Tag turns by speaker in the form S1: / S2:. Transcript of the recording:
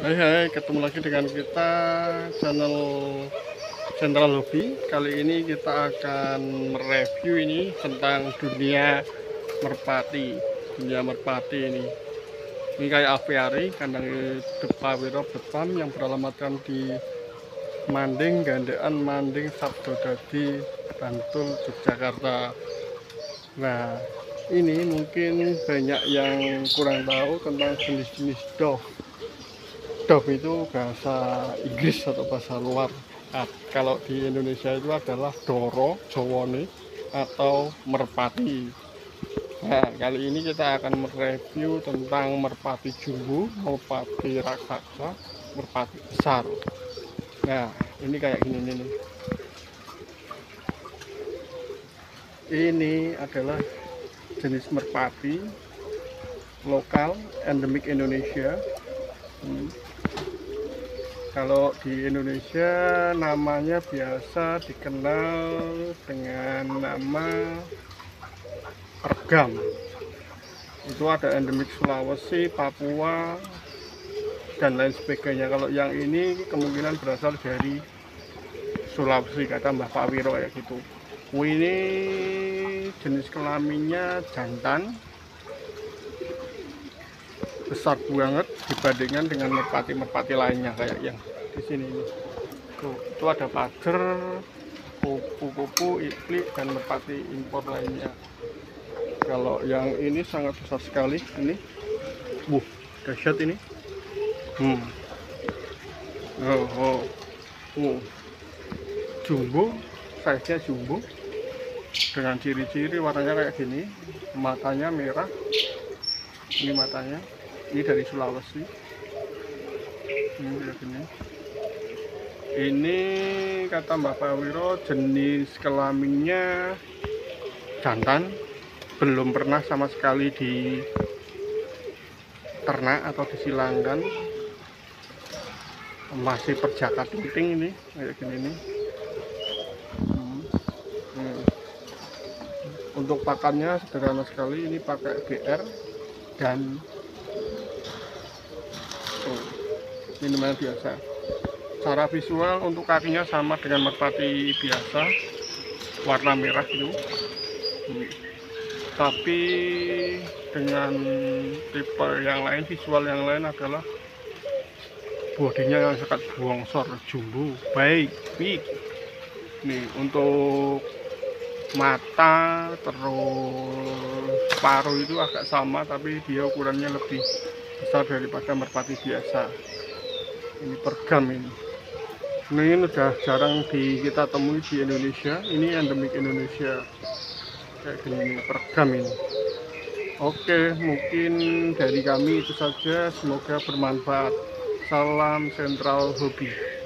S1: Hai, ketemu lagi dengan kita channel Central Hobi. Kali ini kita akan mereview ini tentang dunia merpati. Dunia merpati ini kayak aviari kandang Depawiro Bepam yang beralamatkan di Manding, Gandean, Manding, Sabdodadi, Bantul, Yogyakarta. Nah, ini mungkin banyak yang kurang tahu tentang jenis-jenis dove. Dove itu bahasa Inggris atau bahasa luar. Kalau di Indonesia itu adalah Doro, Jowone, atau merpati. Nah, kali ini kita akan mereview tentang merpati jumbo, merpati raksasa, merpati besar. Nah, ini kayak gini nih. Ini adalah jenis merpati lokal endemik Indonesia. Kalau di Indonesia namanya biasa dikenal dengan nama regam. Itu ada endemik Sulawesi, Papua, dan lain sebagainya. Kalau yang ini kemungkinan berasal dari Sulawesi, kata Mbah Pak Wiro kayak gitu. Ini jenis kelaminnya jantan, besar banget dibandingkan dengan merpati-merpati lainnya kayak yang di sini ini. Tuh, itu ada pager, kupu-kupu, iklik, dan merpati impor lainnya. Kalau yang ini sangat besar sekali ini. Dahsyat ini. Jumbo, size-nya jumbo dengan ciri-ciri warnanya kayak gini. Matanya merah. Ini matanya. Ini dari Sulawesi. Ini kata Mbak Pawiro jenis kelaminnya jantan, belum pernah sama sekali di ternak atau disilangkan, masih perjaka tinting ini kayak gini nih. Untuk pakannya sederhana sekali, ini pakai BR dan minuman biasa. Secara visual untuk kakinya sama dengan merpati biasa, warna merah itu. Tapi dengan tipe yang lain, visual yang lain adalah bodinya yang sangat bongsor, jumbo, baik, big. Nih untuk mata terus paruh itu agak sama, tapi dia ukurannya lebih besar daripada merpati biasa. Ini pergam ini udah jarang kita temui di Indonesia. Ini endemik Indonesia kayak gini, pergam ini. Oke, mungkin dari kami itu saja, semoga bermanfaat. Salam Central Hobi.